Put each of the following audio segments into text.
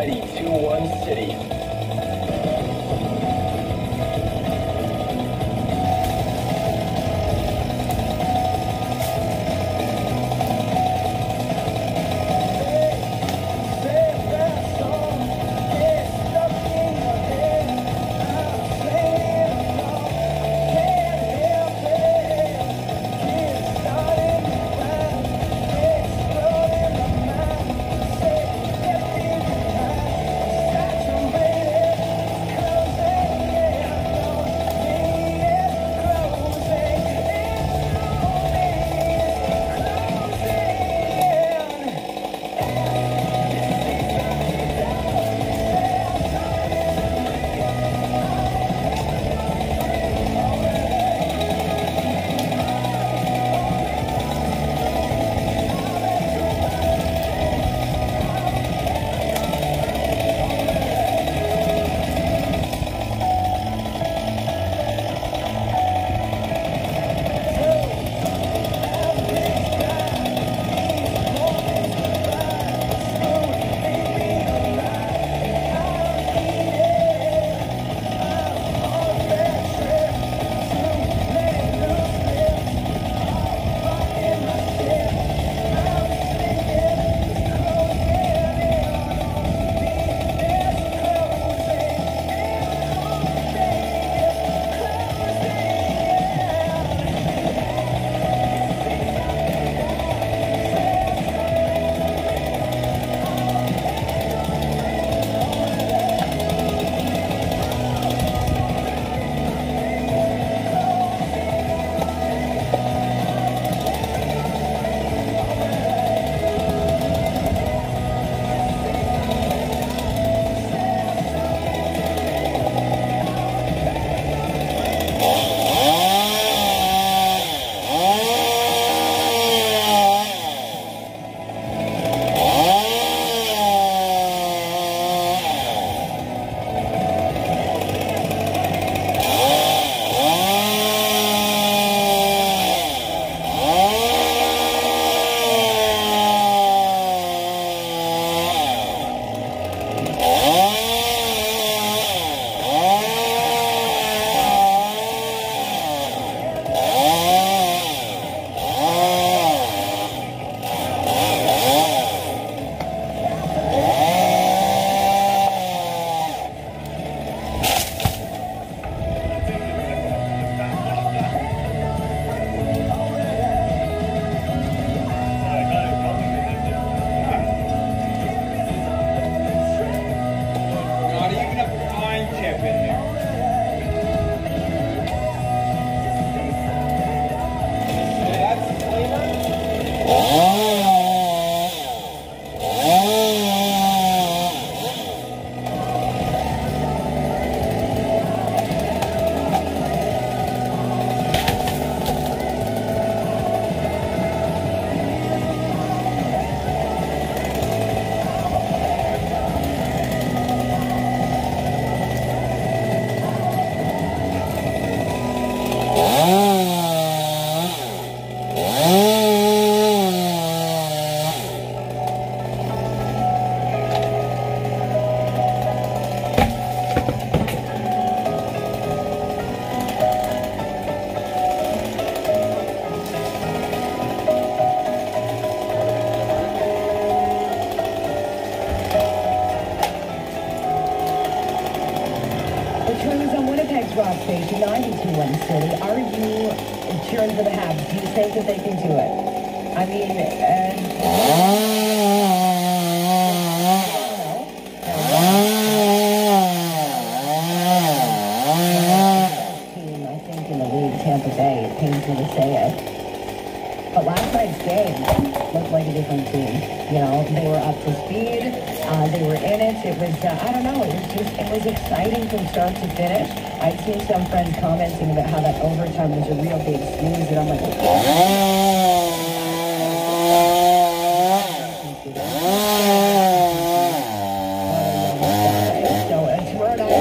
92-1 City. Rock Station, 92-1 City. Are you cheering for the Habs? Do you think that they can do it? I mean, I think in the league, Tampa Bay, it pains me to say it. But last night's game looked like a different team. You know, they were up to speed. They were in it. It was, I don't know, it was exciting from start to finish. I've seen some friends commenting about how that overtime was a real big snooze, and I'm like, so tomorrow night,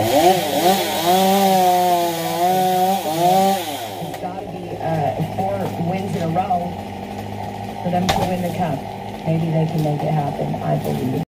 it's got to be 4 wins in a row for them to win the cup. Maybe they can make it happen, I believe.